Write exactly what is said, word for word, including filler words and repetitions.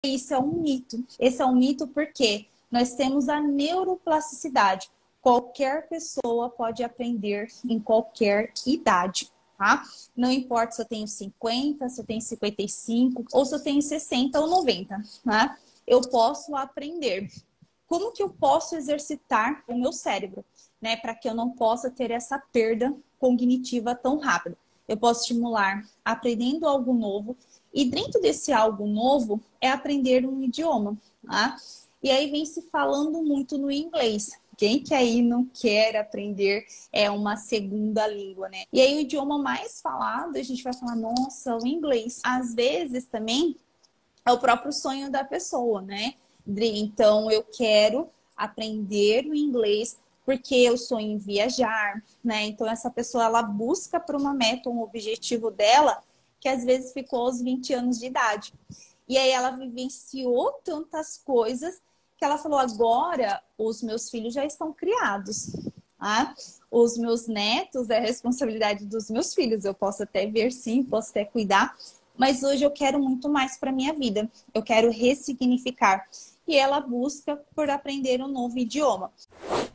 Isso é um mito. Esse é um mito porque nós temos a neuroplasticidade. Qualquer pessoa pode aprender em qualquer idade, tá? Não importa se eu tenho cinquenta, se eu tenho cinquenta e cinco, ou se eu tenho sessenta ou noventa, tá? Eu posso aprender. Como que eu posso exercitar o meu cérebro, né? Para que eu não possa ter essa perda cognitiva tão rápida. Eu posso estimular aprendendo algo novo. E dentro desse algo novo é aprender um idioma, tá? E aí vem se falando muito no inglês. Quem que aí não quer aprender é uma segunda língua, né? E aí o idioma mais falado, a gente vai falar, nossa, o inglês. Às vezes também é o próprio sonho da pessoa, né? Então eu quero aprender o inglês porque eu sonho em viajar, né? Então essa pessoa ela busca por uma meta, um objetivo dela que às vezes ficou aos vinte anos de idade. E aí ela vivenciou tantas coisas que ela falou, agora os meus filhos já estão criados. Tá? Os meus netos é responsabilidade dos meus filhos. Eu posso até ver sim, posso até cuidar, mas hoje eu quero muito mais para minha vida. Eu quero ressignificar. E ela busca por aprender um novo idioma.